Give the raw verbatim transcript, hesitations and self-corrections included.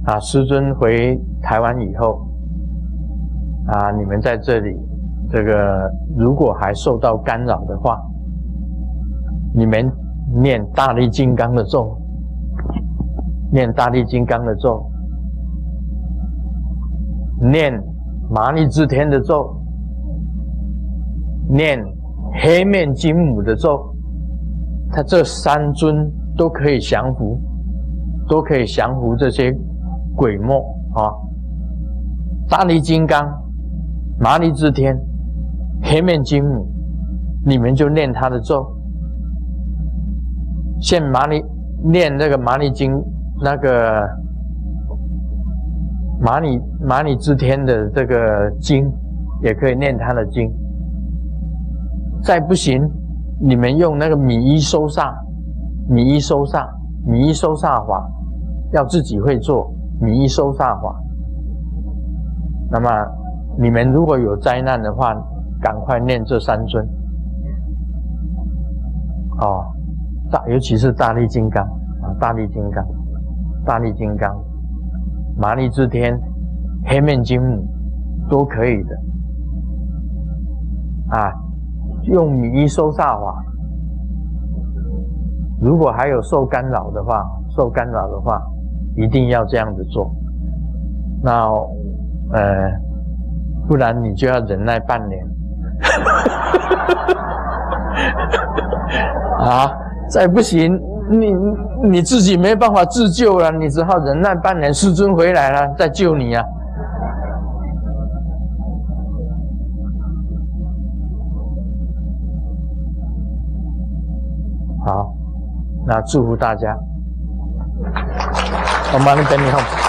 啊，师尊回台湾以后，啊，你们在这里，这个如果还受到干扰的话，你们念大力金刚的咒，念大力金刚的咒，念麻利支天的咒，念黑面金母的咒，他这三尊都可以降服，都可以降服这些鬼魔啊！大力金刚、麻利支天、黑面金母，你们就念他的咒。现麻利念那个麻利经，那个麻利麻利支天的这个经，也可以念他的经。再不行，你们用那个米衣收煞，米衣收煞，米衣收煞法，要自己会做米衣收煞法。那么你们如果有灾难的话，赶快念这三尊。哦，大尤其是大力金刚啊，大力金刚，大力金刚，麻利支天、黑面金母都可以的啊。用米衣收煞法，如果还有受干扰的话，受干扰的话，一定要这样子做。那呃，不然你就要忍耐半年。啊，再不行，你你自己没办法自救了，你只好忍耐半年，师尊回来了再救你啊。好，那祝福大家。我们那边你好。